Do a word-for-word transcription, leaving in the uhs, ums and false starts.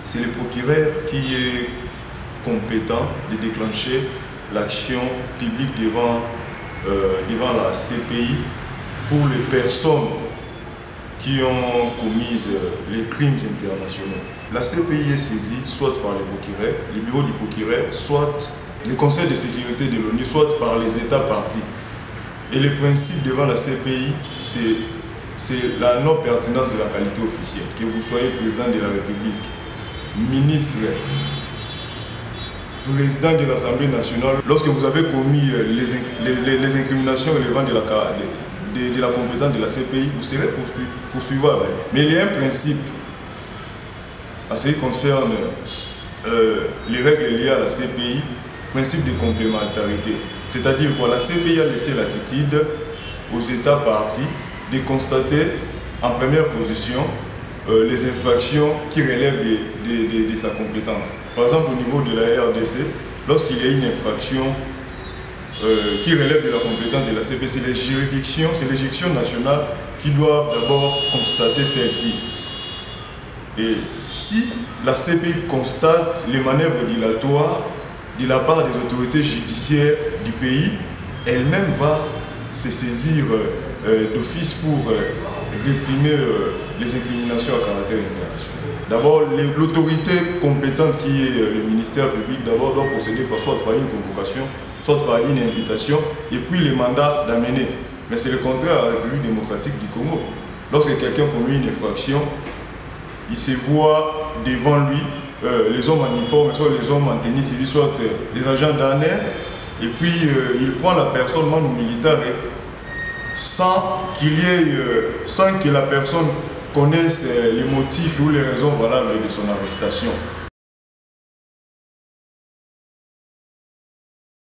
c'est le procureur qui est compétent de déclencher l'action publique devant, euh, devant la C P I pour les personnes qui ont commis euh, les crimes internationaux. La C P I est saisie soit par les procureurs, le bureau du procureur, soit le Conseil de sécurité de l'ONU, soit par les États partis. Et le principe devant la C P I, c'est la non-pertinence de la qualité officielle. Que vous soyez président de la République, ministre, président de l'Assemblée nationale, lorsque vous avez commis les, les, les incriminations relevant de la, de, de la compétence de la C P I, vous serez poursuivi, poursuivable. Mais il y a un principe en ce qui concerne euh, les règles liées à la C P I, principe de complémentarité. C'est-à-dire que la C P I a laissé l'attitude aux États partis de constater en première position euh, les infractions qui relèvent de, de, de, de sa compétence. Par exemple, au niveau de la R D C, lorsqu'il y a une infraction euh, qui relève de la compétence de la C P I, c'est les juridictions, c'est les juridictions nationales qui doivent d'abord constater celle-ci. Et si la C P I constate les manœuvres dilatoires de la part des autorités judiciaires du pays, elle-même va se saisir euh, d'office pour euh, réprimer euh, les incriminations à caractère international. D'abord, l'autorité compétente qui est euh, le ministère public, d'abord doit procéder par, soit par une convocation, soit par une invitation, et puis les mandats d'amener. Mais c'est le contraire à la République démocratique du Congo. Lorsque quelqu'un commet une infraction, il se voit devant lui Euh, les hommes en uniforme, soit les hommes en tenue civile, soit euh, les agents d'A N R, et puis euh, il prend la personne manu militaire sans qu'il y ait, euh, sans que la personne connaisse euh, les motifs ou les raisons valables de son arrestation.